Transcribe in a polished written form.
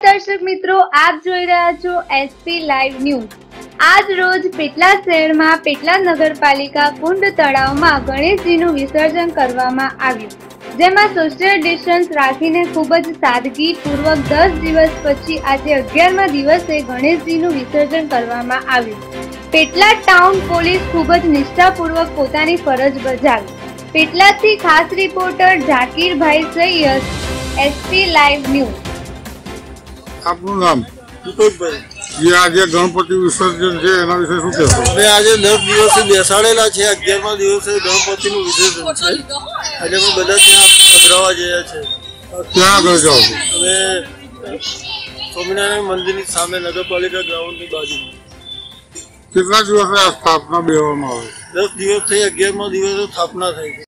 दर्शक मित्रों, आप જોઈ રહ્યા છો SP લાઈવ ન્યૂઝ। આજ રોજ પેટલાદ શહેરમાં પેટલાદ નગરપાલિકા કુંડ તળાવમાં ગણેશજીનું વિસર્જન કરવામાં આવ્યું, જેમાં સોશિયલ ડિસ્ટન્સ રાખીને ખૂબ જ સાદગીપૂર્વક 10 દિવસ પછી આજે 11મા દિવસે ગણેશજીનું વિસર્જન કરવામાં આવ્યું। પેટલાદ ટાઉન પોલીસ ખૂબ જ નિષ્ઠાપૂર્વક પોતાની ફરજ બજાવી। પેટલાદથી ખાસ રિપોર્ટર ઝાકીરભાઈ સૈયદ, SP લાઈવ ન્યૂઝ। आपनु नाम भाई ये आज गणपति विसर्जन है एना विषय शुं कहेशो? अमे आज 10 दिवस बेसाड़ेला छे, 11मा दिवसे गणपतिनुं विसर्जन छे। आज अमे बधा त्यां पधरावा जया छे। क्या આગળ જાઓ છો? अमे स्वामीनारायण मंदिरनी सामे नगरपालिका ग्राउंडनी बाजू। કેટલા દિવસે આ સ્થાપના બેવામાં આવે? 10 દિવસ થઈ, 11મા દિવસે સ્થાपना થઈ।